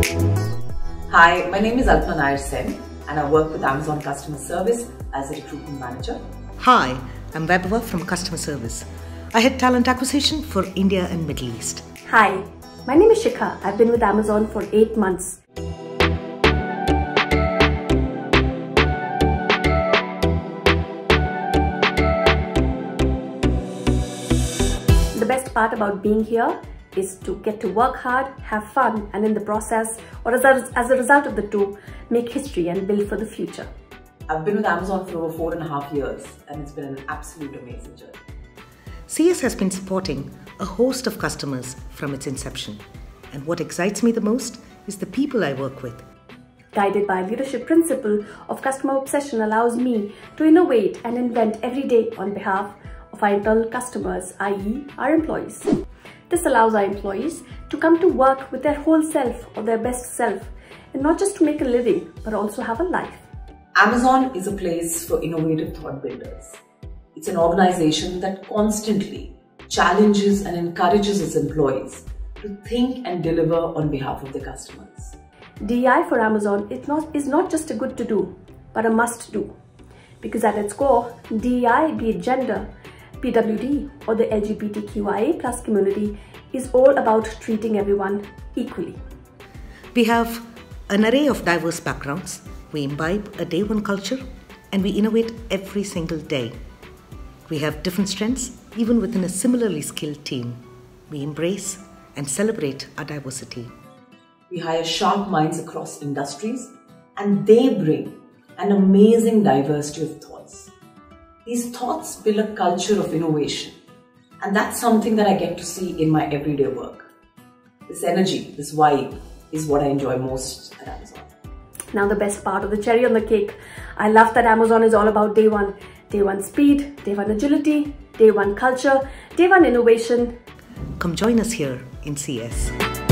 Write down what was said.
Hi, my name is Alpna Nair Sen and I work with Amazon Customer Service as a recruitment manager. Hi, I'm Vaibhava from Customer Service. I head talent acquisition for India and Middle East. Hi, my name is Shikha. I've been with Amazon for 8 months. The best part about being here is to get to work hard, have fun, and in the process, or as a result of the two, make history and build for the future. I've been with Amazon for over 4.5 years and it's been an absolute amazing journey. CS has been supporting a host of customers from its inception. And what excites me the most is the people I work with. Guided by leadership principle of customer obsession allows me to innovate and invent every day on behalf of our internal customers, i.e. our employees. This allows our employees to come to work with their whole self or their best self, and not just to make a living, but also have a life. Amazon is a place for innovative thought builders. It's an organization that constantly challenges and encourages its employees to think and deliver on behalf of their customers. DEI for Amazon is not just a good to do, but a must do. Because at its core, DEI, be it gender, PWD or the LGBTQIA+ community, is all about treating everyone equally. We have an array of diverse backgrounds. We imbibe a day one culture and we innovate every single day. We have different strengths even within a similarly skilled team. We embrace and celebrate our diversity. We hire sharp minds across industries and they bring an amazing diversity of thoughts. These thoughts build a culture of innovation, and that's something that I get to see in my everyday work. This energy, this vibe is what I enjoy most at Amazon. Now the best part of the cherry on the cake. I love that Amazon is all about day one. Day one speed, day one agility, day one culture, day one innovation. Come join us here in CS.